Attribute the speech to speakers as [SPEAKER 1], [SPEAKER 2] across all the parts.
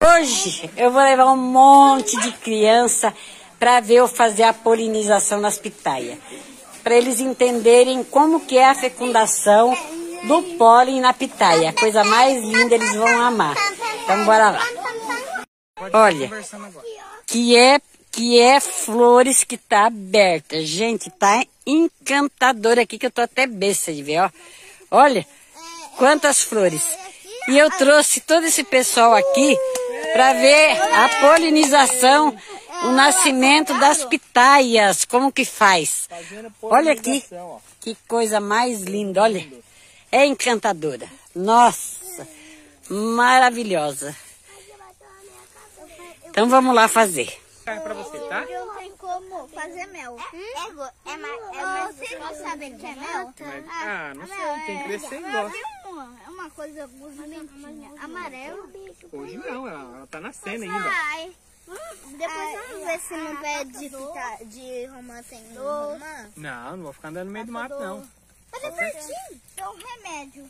[SPEAKER 1] Hoje eu vou levar um monte de criança para ver eu fazer a polinização nas pitaias, para eles entenderem como que é a fecundação do pólen na pitaia. A coisa mais linda, eles vão amar. Então bora lá. Olha, que é flores que tá aberta. Gente, tá encantador aqui, que eu tô até besta de ver, ó. Olha quantas flores. E eu trouxe todo esse pessoal aqui para ver a polinização, o nascimento das pitaias, como que faz. Olha aqui, que coisa mais linda, olha. É encantadora. Nossa, maravilhosa. Então vamos lá fazer.
[SPEAKER 2] Pra você, tá?
[SPEAKER 3] Não tem como fazer mel. Você não sabe o que é mel?
[SPEAKER 2] Não sei, tem que crescer e gosta.
[SPEAKER 3] É uma coisa bonitinha. Amarelo.
[SPEAKER 2] Hoje não, ela tá nascendo ainda.
[SPEAKER 3] Ai. Depois vamos ver se no pé de romã tem romã.
[SPEAKER 2] Não vou ficar andando no meio do mato, não.
[SPEAKER 3] Mas é pertinho. É um remédio.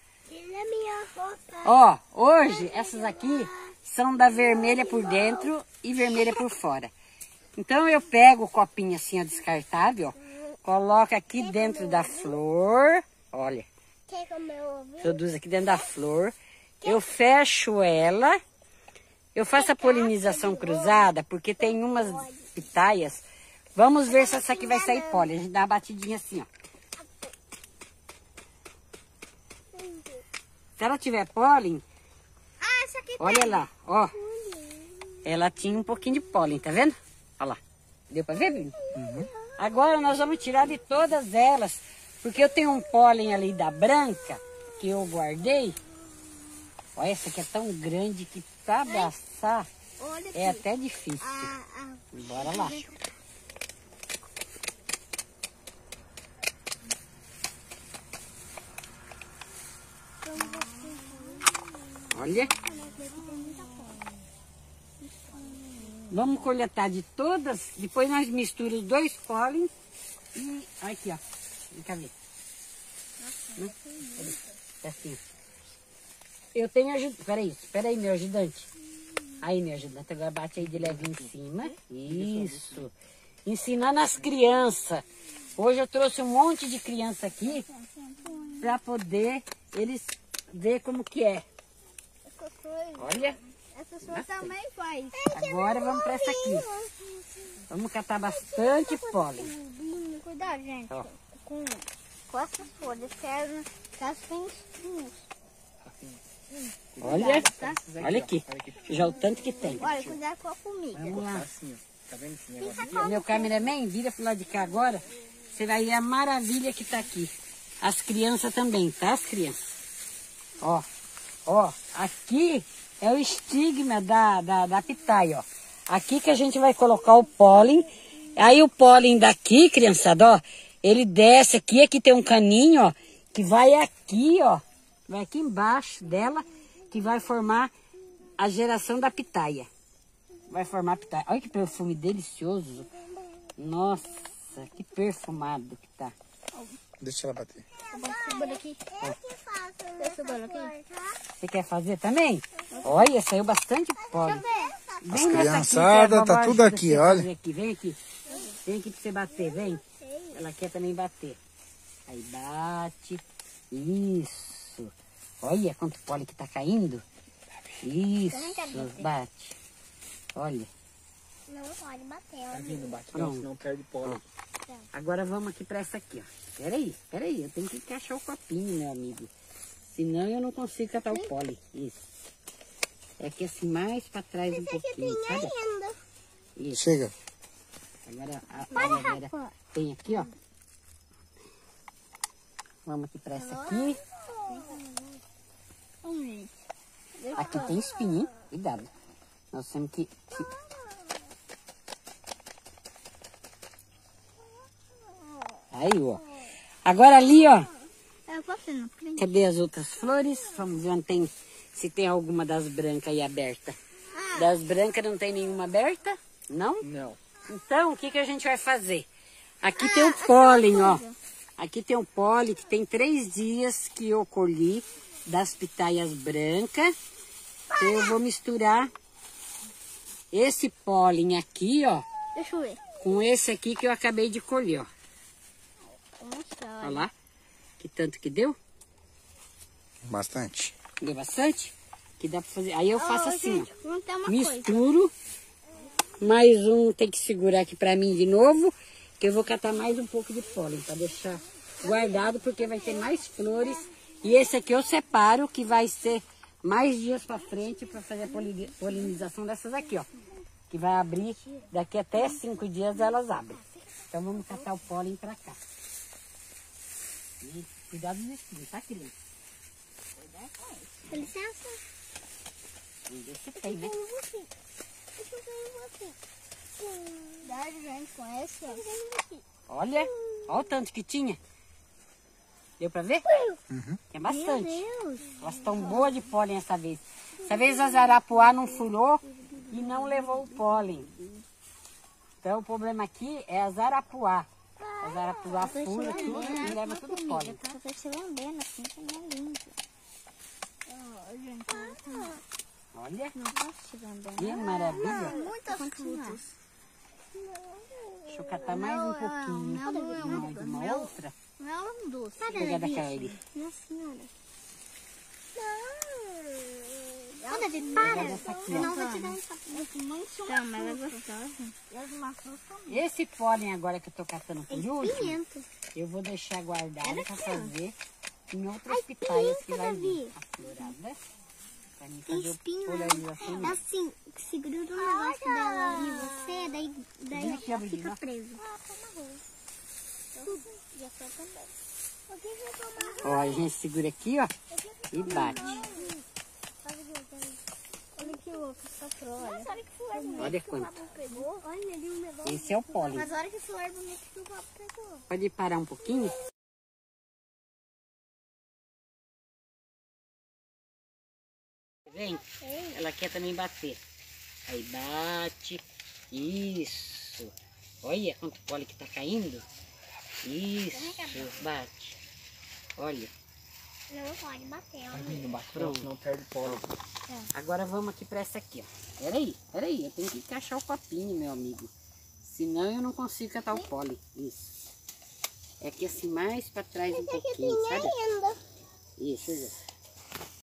[SPEAKER 1] Ó, hoje essas aqui são da vermelha por dentro e vermelha por fora. Então eu pego o copinho assim, ó, descartável, ó, coloco aqui dentro da flor, olha, introduzo aqui dentro da flor, eu fecho ela, eu faço a polinização cruzada, porque tem umas pitaias, vamos ver se essa aqui vai sair pólen, a gente dá uma batidinha assim, ó. Se ela tiver pólen,
[SPEAKER 3] Essa aqui
[SPEAKER 1] olha lá, ó. Ela tinha um pouquinho de pólen, tá vendo? Olha lá. Deu pra ver, Bruno? Agora nós vamos tirar de todas elas, porque eu tenho um pólen ali da branca, que eu guardei. Olha, essa aqui é tão grande que pra abraçar é até difícil. Bora lá. Olha. Vamos coletar de todas, depois nós misturamos os dois pólen e... Aqui, ó. Vem cá ver. Assim. Eu tenho ajudante. Espera aí, meu ajudante. Aí, meu ajudante, agora bate aí de leve em cima. Isso. Ensinando as crianças. Hoje eu trouxe um monte de criança aqui para poder eles ver como que é. Olha.
[SPEAKER 3] Essa sua também faz.
[SPEAKER 1] Agora vamos para essa aqui. Vamos catar bastante pólen.
[SPEAKER 3] Cuidado, gente.
[SPEAKER 1] Ó.
[SPEAKER 3] Com essas folhas, que elas têm espinhos.
[SPEAKER 1] Olha,
[SPEAKER 3] Tá?
[SPEAKER 1] olha aqui. Já o tanto que tem.
[SPEAKER 3] Olha, cuidado com a formiga.
[SPEAKER 1] Vamos lá.
[SPEAKER 2] Assim, ó. Tá vendo esse negócio aqui?
[SPEAKER 1] Meu cameraman, vira pro lado de cá agora. Você vai ver a maravilha que tá aqui. As crianças também, tá? As crianças. Ó, ó, aqui é o estigma da pitaia, ó. Aqui que a gente vai colocar o pólen. Aí o pólen daqui, criançada, ó, ele desce aqui. Aqui tem um caninho, ó, que vai aqui, ó. Vai aqui embaixo dela, que vai formar a geração da pitaia. Vai formar a pitaia. Olha que perfume delicioso. Nossa, que perfumado que tá.
[SPEAKER 2] Deixa ela bater.
[SPEAKER 3] Aqui.
[SPEAKER 1] Você quer fazer também? Olha, saiu bastante pólen.
[SPEAKER 2] As criançadas, tá tudo aqui, olha.
[SPEAKER 1] Aqui. Vem aqui. Vem aqui pra você bater, vem. Ela quer também bater. Aí bate. Isso. Olha quanto pólen que tá caindo. Isso, bate. Olha.
[SPEAKER 3] Não pode bater,
[SPEAKER 2] Tá vindo, bate não,
[SPEAKER 1] Pronto.
[SPEAKER 2] senão perde pólen.
[SPEAKER 1] Agora vamos aqui pra essa aqui, ó. Peraí, eu tenho que encaixar o copinho, meu amigo. Senão eu não consigo catar o pólen. Isso. É aqui assim, mais pra trás um pouquinho, sabe? Isso.
[SPEAKER 2] Chega.
[SPEAKER 1] Agora a Vera tem aqui, ó. Vamos aqui pra essa aqui. Aqui tem espinho, cuidado. Nós temos que... Aí, ó. Agora ali, ó. Cadê as outras flores? Vamos ver onde tem, se tem alguma das brancas aí aberta. Das brancas não tem nenhuma aberta? Não?
[SPEAKER 2] Não.
[SPEAKER 1] Então, o que que a gente vai fazer? Aqui tem o pólen, ó. Aqui tem um pólen que tem 3 dias que eu colhi das pitaias brancas. Então, eu vou misturar esse pólen aqui, ó,
[SPEAKER 3] Deixa eu ver.
[SPEAKER 1] com esse aqui que eu acabei de colher, ó.
[SPEAKER 3] Nossa,
[SPEAKER 1] Olha lá, que tanto que deu.
[SPEAKER 2] Bastante.
[SPEAKER 1] Deu bastante? Que dá pra fazer. Aí eu faço assim,
[SPEAKER 3] gente, vamos ter
[SPEAKER 1] ó.
[SPEAKER 3] uma
[SPEAKER 1] Misturo. Mais um tem que segurar aqui pra mim de novo. Que eu vou catar mais um pouco de pólen pra deixar guardado, porque vai ter mais flores. E esse aqui eu separo, que vai ser mais dias pra frente pra fazer a polinização dessas aqui, ó. Que vai abrir, daqui até 5 dias elas abrem. Então vamos catar o pólen pra cá. E cuidado no espinho, tá, criança?
[SPEAKER 3] Com licença.
[SPEAKER 1] Vamos ver se tem, né?
[SPEAKER 3] Deixa eu ver você. Verdade, gente, com esse, ó.
[SPEAKER 1] Olha o tanto que tinha. Deu pra ver? É bastante.
[SPEAKER 3] Meu Deus.
[SPEAKER 1] Elas estão boas de pólen essa vez. Essa vez a zarapuá não furou e não levou o pólen. Então o problema aqui é a zarapuá. A zarapuá fura tudo e leva tudo o pólen.
[SPEAKER 3] Eu tô te lambendo assim, que não é lindo.
[SPEAKER 1] Olha,
[SPEAKER 3] Não posso te lamber.
[SPEAKER 1] que maravilha.
[SPEAKER 3] Muitas frutas.
[SPEAKER 1] Deixa eu catar mais um pouquinho de uma outra.
[SPEAKER 3] Não é um doce.
[SPEAKER 1] Vou pegar daquela ali.
[SPEAKER 3] Minha senhora. Não. Davi,
[SPEAKER 1] Vou
[SPEAKER 3] para.
[SPEAKER 1] pegar dessa aqui,
[SPEAKER 3] Senão
[SPEAKER 1] ó.
[SPEAKER 3] eu vou te dar um sapo. Tá, mas é gostosa. E as maçãs também.
[SPEAKER 1] Esse pólen agora que eu tô catando por último,
[SPEAKER 3] Pimenta.
[SPEAKER 1] eu vou deixar guardado
[SPEAKER 3] Olha
[SPEAKER 1] para
[SPEAKER 3] aqui, ó.
[SPEAKER 1] fazer em outras pitaias que vai vir
[SPEAKER 3] Davi.
[SPEAKER 1] aflorada. Pra mim
[SPEAKER 3] Tem
[SPEAKER 1] fazer
[SPEAKER 3] espinho,
[SPEAKER 1] polarização.
[SPEAKER 3] né? Assim, que se gruda um negócio dela em você, daí
[SPEAKER 1] Aqui, ó, menina.
[SPEAKER 3] fica preso. Já foi também.
[SPEAKER 1] Ó, a gente segura aqui, ó, e bate.
[SPEAKER 3] Olha que louco, soprou, olha. Olha que flor bonita
[SPEAKER 1] Olha
[SPEAKER 3] que o
[SPEAKER 1] quanto.
[SPEAKER 3] papo pegou. Olha ali o negócio.
[SPEAKER 1] Esse é o pólen.
[SPEAKER 3] Mas olha que flor bonita que o papo pegou.
[SPEAKER 1] Pode parar um pouquinho? Vem, ela quer também bater. Aí bate. Isso. Olha quanto pólen que tá caindo. Isso, bate. Olha.
[SPEAKER 3] Não pode bater, ó.
[SPEAKER 2] Não bate não, senão perde pólen.
[SPEAKER 1] Agora vamos aqui pra essa aqui, ó. Peraí, eu tenho que encaixar o copinho, meu amigo. Senão eu não consigo catar o pólen. Isso. É aqui assim mais pra trás um pouquinho, sabe?
[SPEAKER 3] Ainda.
[SPEAKER 1] Isso.